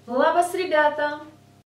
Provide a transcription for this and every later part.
Лабас, ребята!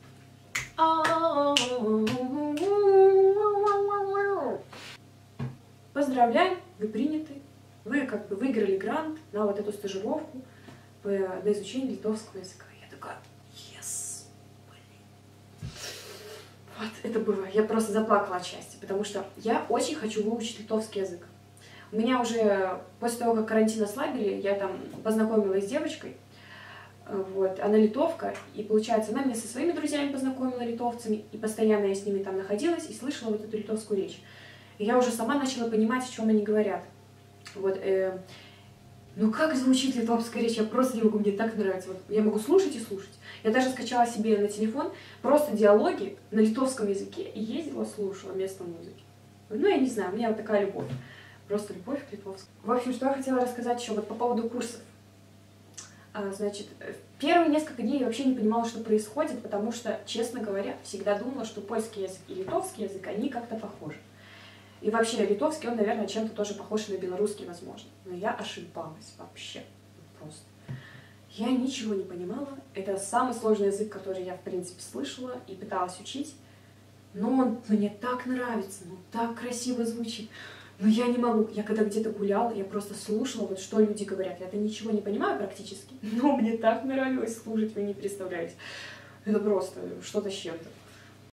Поздравляю, вы приняты. Вы как бы выиграли грант на вот эту стажировку на изучение литовского языка. Я такая, yes, блин. Вот это было. Я просто заплакала от счастья, потому что я очень хочу выучить литовский язык. У меня уже после того, как карантин ослабили, я там познакомилась с девочкой. Вот, она литовка, и получается, она меня со своими друзьями познакомила литовцами, и постоянно я с ними там находилась и слышала вот эту литовскую речь. И я уже сама начала понимать, о чем они говорят. Вот, ну как звучит литовская речь, я просто не могу, мне так нравится. Вот, я могу слушать и слушать. Я даже скачала себе на телефон просто диалоги на литовском языке и ездила, слушала вместо музыки. Ну, я не знаю, у меня вот такая любовь. Просто любовь к литовскому. В общем, что я хотела рассказать еще вот по поводу курсов. Значит, первые несколько дней я вообще не понимала, что происходит, потому что, честно говоря, всегда думала, что польский язык и литовский язык, они как-то похожи. И вообще, литовский, он, наверное, чем-то тоже похож на белорусский, возможно. Но я ошибалась вообще. Просто. Я ничего не понимала. Это самый сложный язык, который я, в принципе, слышала и пыталась учить. Но он мне так нравится, ну так красиво звучит. Но я не могу. Я когда где-то гуляла, я просто слушала, вот что люди говорят. Я-то ничего не понимаю практически, но мне так нравилось слушать, вы не представляете. Это просто что-то с чем-то.